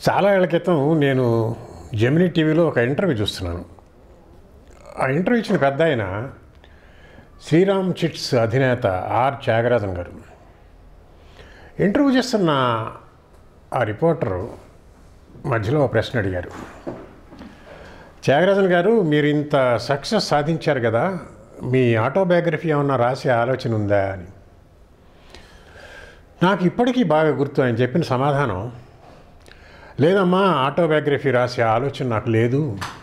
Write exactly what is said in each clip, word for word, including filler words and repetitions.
చాలా ఏళ్ల క్రితం నేను జెమినీ టీవీలో ఒక ఇంటర్వ్యూ చూస్తున్నాను. ఆ ఇంటర్వ్యూ ఇచ్చిన పెద్ద ఆయన శ్రీరామ్ చిట్స్ అధినేత ఆర్ త్యాగరాజన్ గారు. ఇంటర్వ్యూ చేస్తున్న ఆ రిపోర్టరు మధ్యలో ప్రశ్న అడిగారు, త్యాగరాజన్ గారు మీరు ఇంత సక్సెస్ సాధించారు కదా, మీ ఆటోబయోగ్రఫీ ఏమన్నా రాసే ఆలోచన ఉందా అని. నాకు ఇప్పటికీ బాగా గుర్తు ఆయన చెప్పిన సమాధానం, లేదమ్మా ఆటోబయోగ్రఫీ రాసే ఆలోచన నాకు లేదు,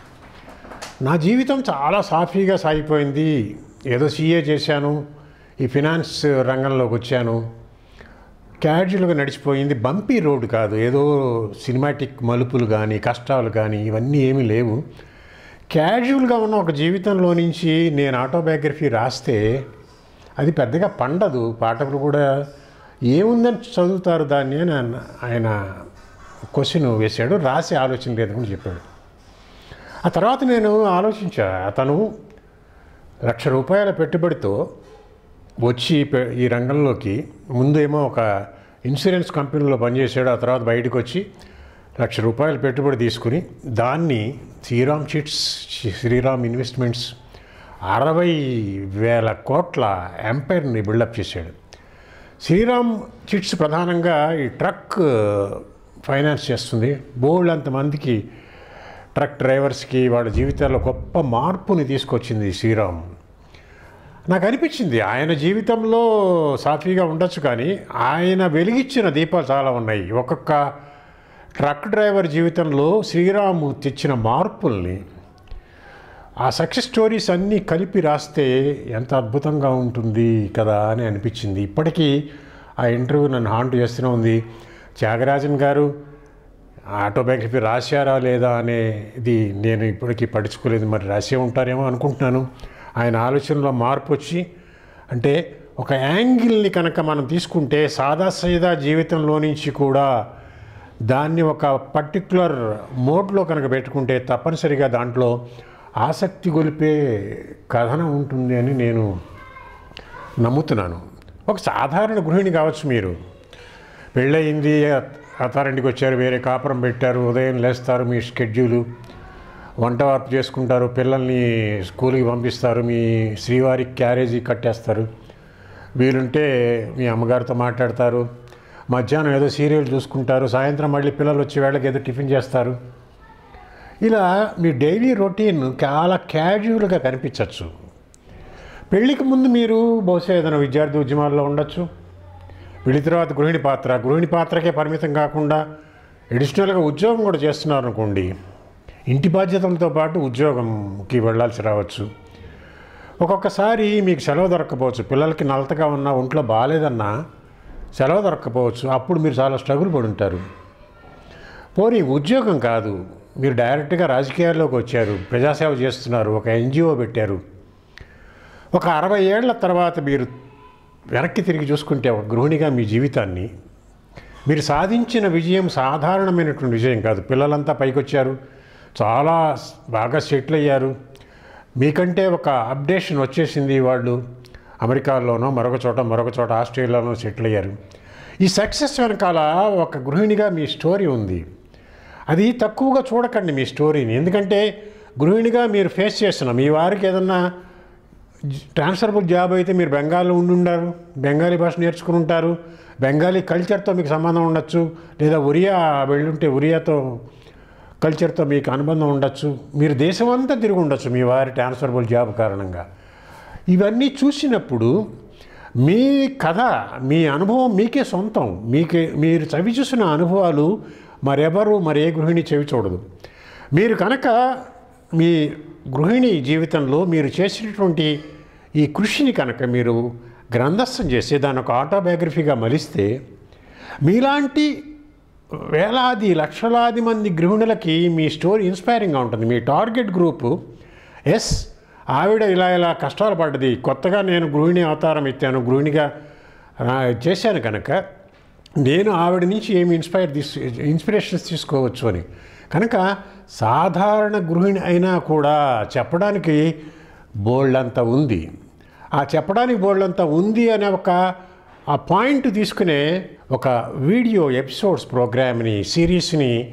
నా జీవితం చాలా సాఫీగా సాగిపోయింది, ఏదో సీఏ చేశాను, ఈ ఫినాన్స్ రంగంలోకి వచ్చాను, క్యాజువల్గా నడిచిపోయింది, బంపీ రోడ్ కాదు, ఏదో సినిమాటిక్ మలుపులు కానీ కష్టాలు కానీ ఇవన్నీ ఏమీ లేవు, క్యాజువల్గా ఉన్న ఒక జీవితంలో నుంచి నేను ఆటోబయోగ్రఫీ రాస్తే అది పెద్దగా పండదు, పాఠకులు కూడా ఏముందని చదువుతారు దాన్ని అని ఆయన క్వశ్చన్ వేశాడు. రాసే ఆలోచన లేదని చెప్పాడు. ఆ తర్వాత నేను ఆలోచించా, అతను లక్ష రూపాయల పెట్టుబడితో వచ్చి ఈ రంగంలోకి ముందు ఏమో ఒక ఇన్సూరెన్స్ కంపెనీలో పనిచేశాడు, ఆ తర్వాత బయటకు వచ్చి లక్ష రూపాయల పెట్టుబడి తీసుకుని దాన్ని శ్రీరామ్ చిట్స్ శ్రీరామ్ ఇన్వెస్ట్మెంట్స్ అరవై వేల కోట్ల ఎంపైర్ని బిల్డప్ చేశాడు. శ్రీరామ్ చిట్స్ ప్రధానంగా ఈ ట్రక్ ఫైనాన్స్ చేస్తుంది. బోల్డ్ అంతమందికి ట్రక్ డ్రైవర్స్కి వాళ్ళ జీవితాల్లో గొప్ప మార్పుని తీసుకొచ్చింది శ్రీరామ్. నాకు అనిపించింది ఆయన జీవితంలో సాఫీగా ఉండొచ్చు, కానీ ఆయన వెలిగించిన దీపాలు చాలా ఉన్నాయి. ఒక్కొక్క ట్రక్ డ్రైవర్ జీవితంలో శ్రీరామ్ తెచ్చిన మార్పుల్ని, ఆ సక్సెస్ స్టోరీస్ అన్నీ కలిపి రాస్తే ఎంత అద్భుతంగా ఉంటుంది కదా అని అనిపించింది. ఇప్పటికీ ఆ ఇంటర్వ్యూ నన్ను హాంట్ చేస్తూనే ఉంది. త్యాగరాజన్ గారు ఆటోబయోగ్రఫీ రాశారా లేదా అనేది నేను ఇప్పటికీ పడుచుకోలేదు, మరి రాసే ఉంటారేమో అనుకుంటున్నాను. ఆయన ఆలోచనలో మార్పు వచ్చి, అంటే ఒక యాంగిల్ని కనుక మనం తీసుకుంటే సాదాసీదా జీవితంలో నుంచి కూడా దాన్ని ఒక పర్టిక్యులర్ మోడ్లో కనుక పెట్టుకుంటే తప్పనిసరిగా దాంట్లో ఆసక్తి గొలిపే కథనం ఉంటుంది అని నేను నమ్ముతున్నాను. ఒక సాధారణ గృహిణి కావచ్చు, మీరు పెళ్ళయింది, అత్తారింటికి వచ్చారు, వేరే కాపురం పెట్టారు, ఉదయం లేస్తారు, మీ షెడ్యూలు వంట వార్పు చేసుకుంటారు, పిల్లల్ని స్కూల్కి పంపిస్తారు, మీ శ్రీవారికి క్యారేజీ కట్టేస్తారు, వీలుంటే మీ అమ్మగారితో మాట్లాడతారు, మధ్యాహ్నం ఏదో సీరియల్ చూసుకుంటారు, సాయంత్రం మళ్ళీ పిల్లలు వచ్చే వేళకి ఏదో టిఫిన్ చేస్తారు. ఇలా మీ డైలీ రొటీన్ చాలా క్యాజువల్గా కనిపించవచ్చు. పెళ్ళికి ముందు మీరు బహుశా ఏదైనా విద్యార్థి ఉద్యమాల్లో ఉండొచ్చు, పెళ్లి తర్వాత గృహిణి పాత్ర, గృహిణి పాత్రకే పరిమితం కాకుండా అడిషనల్గా ఉద్యోగం కూడా చేస్తున్నారు అనుకోండి, ఇంటి బాధ్యతలతో పాటు ఉద్యోగంకి వెళ్ళాల్సి రావచ్చు. ఒక్కొక్కసారి మీకు సెలవు దొరక్కపోవచ్చు, పిల్లలకి నలతగా ఉన్నా ఒంట్లో బాగాలేదన్నా సెలవు దొరక్కపోవచ్చు, అప్పుడు మీరు చాలా స్ట్రగుల్ పడి ఉంటారు. పోనీ ఉద్యోగం కాదు, మీరు డైరెక్ట్గా రాజకీయాల్లోకి వచ్చారు, ప్రజాసేవ చేస్తున్నారు, ఒక ఎన్జిఓ పెట్టారు. ఒక అరవై ఏళ్ల తర్వాత మీరు వెనక్కి తిరిగి చూసుకుంటే ఒక గృహిణిగా మీ జీవితాన్ని, మీరు సాధించిన విజయం సాధారణమైనటువంటి విజయం కాదు. పిల్లలంతా పైకొచ్చారు, చాలా బాగా సెటిల్ అయ్యారు, మీకంటే ఒక అప్డేషన్ వచ్చేసింది, వాళ్ళు అమెరికాలోనో మరొక చోట మరొక చోట ఆస్ట్రేలియాలోనో సెటిల్ అయ్యారు. ఈ సక్సెస్ వెనకాల ఒక గృహిణిగా మీ స్టోరీ ఉంది. అది తక్కువగా చూడకండి మీ స్టోరీని, ఎందుకంటే గృహిణిగా మీరు ఫేస్ చేస్తున్న మీ వారికి ఏదన్నా ట్రాన్స్ఫరబుల్ జాబ్ అయితే మీరు బెంగాల్లో ఉండి ఉంటారు, బెంగాలీ భాష నేర్చుకుని ఉంటారు, బెంగాలీ కల్చర్తో మీకు సంబంధం ఉండొచ్చు, లేదా ఒరియా వెళ్ళుంటే ఒరియాతో కల్చర్తో మీకు అనుబంధం ఉండొచ్చు, మీరు దేశమంతా తిరిగి ఉండొచ్చు మీ వారి ట్రాన్స్ఫరబుల్ జాబ్ కారణంగా. ఇవన్నీ చూసినప్పుడు మీ కథ, మీ అనుభవం మీకే సొంతం, మీకే మీరు చవి చూసిన అనుభవాలు మరెవరు మరే గృహిణి చెవి చూడదు. మీరు కనుక మీ గృహిణి జీవితంలో మీరు చేసినటువంటి ఈ కృషిని కనుక మీరు గ్రంథస్థం చేసి దాని ఒక ఆటోబయోగ్రఫీగా మలిస్తే మీలాంటి వేలాది లక్షలాది మంది గృహిణులకి మీ స్టోరీ ఇన్స్పైరింగ్గా ఉంటుంది. మీ టార్గెట్ గ్రూపు, ఎస్ ఆవిడ ఇలా ఇలా కష్టాలు పడ్డది, కొత్తగా నేను గృహిణి అవతారం ఎత్తాను, గృహిణిగా చేశాను కనుక నేను ఆవిడ నుంచి ఏమి ఇన్స్పైర్ తీసు ఇన్స్పిరేషన్స్ తీసుకోవచ్చు అని. కనుక సాధారణ గృహిణి అయినా కూడా చెప్పడానికి బోల్డ్ అంతా ఉంది. ఆ చెప్పడానికి బోల్డ్ అంతా ఉంది అనే ఒక ఆ పాయింట్ తీసుకునే ఒక వీడియో ఎపిసోడ్స్ ప్రోగ్రామ్ని సిరీస్ని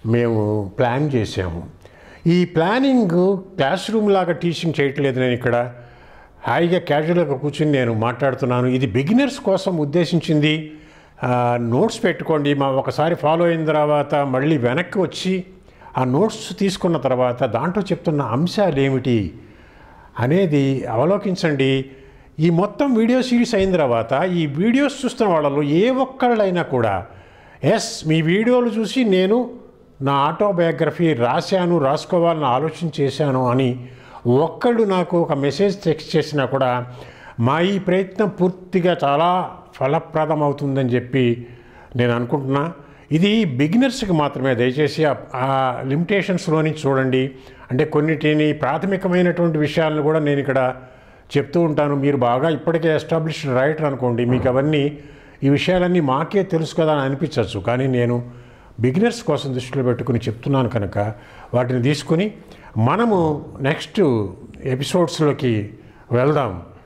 మేము ప్లాన్ చేసాము. ఈ ప్లానింగ్ క్లాస్ రూమ్ లాగా టీచింగ్ చేయట్లేదు. నేను ఇక్కడ హాయిగా క్యాజువల్గా కూర్చుని నేను మాట్లాడుతున్నాను. ఇది బిగినర్స్ కోసం ఉద్దేశించింది. నోట్స్ పెట్టుకోండి. మా ఒకసారి ఫాలో అయిన తర్వాత మళ్ళీ వెనక్కి వచ్చి ఆ నోట్స్ తీసుకున్న తర్వాత దాంట్లో చెప్తున్న అంశాలు ఏమిటి అనేది అవలోకించండి. ఈ మొత్తం వీడియో సిరీస్ అయిన తర్వాత ఈ వీడియోస్ చూస్తున్న వాళ్ళలో ఏ ఒక్కళ్ళైనా కూడా ఎస్ మీ వీడియోలు చూసి నేను నా ఆటోబయోగ్రఫీ రాశాను, రాసుకోవాలని ఆలోచన చేశాను అని ఒక్కళ్ళు నాకు ఒక మెసేజ్ టెక్స్ట్ చేసినా కూడా మా ఈ ప్రయత్నం పూర్తిగా చాలా ఫలప్రదం అవుతుందని చెప్పి నేను అనుకుంటున్నా. ఇది బిగినర్స్కి మాత్రమే. దయచేసి ఆ లిమిటేషన్స్లో నుంచి చూడండి. అంటే కొన్నిటిని ప్రాథమికమైనటువంటి విషయాలను కూడా నేను ఇక్కడ చెప్తూ ఉంటాను. మీరు బాగా ఇప్పటికే ఎస్టాబ్లిష్డ్ రైటర్ అనుకోండి, మీకు అవన్నీ ఈ విషయాలన్నీ మాకే తెలుసు కదా అని అనిపించవచ్చు. కానీ నేను బిగినర్స్ కోసం దృష్టిలో పెట్టుకుని చెప్తున్నాను కనుక వాటిని తీసుకుని మనము నెక్స్ట్ ఎపిసోడ్స్లోకి వెళ్దాం.